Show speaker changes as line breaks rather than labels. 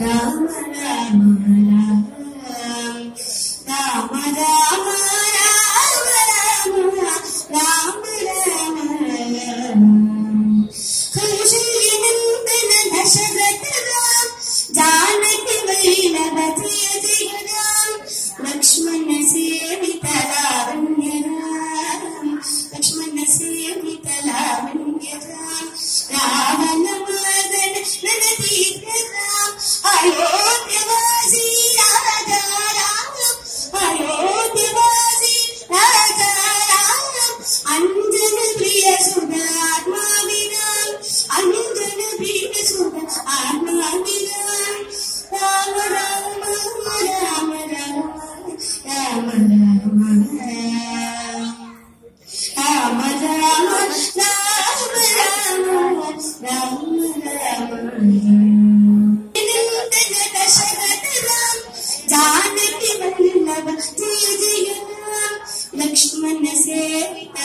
రామ రామ రామ రామ రామ రామ రామ రామ రామ కౌశల్యనందన దశరథ రామ जानकी वल्लभ जय जय राम लक्ष्मण सेवित लावण्य राम लक्ष्मण सेवित लावण्य राम रावण मर्दन रणधीर राम अयोध्यवासी राजा राम अयोध्यवासी राजा राम अंजन प्रिय सुधा आत्मा विराम अंजन प्रिय सुधा आत्मा विराम राम राम राम राम राम राम राम दशरथ राम जानकी वल्लभ जय जय राम लक्ष्मण सेवित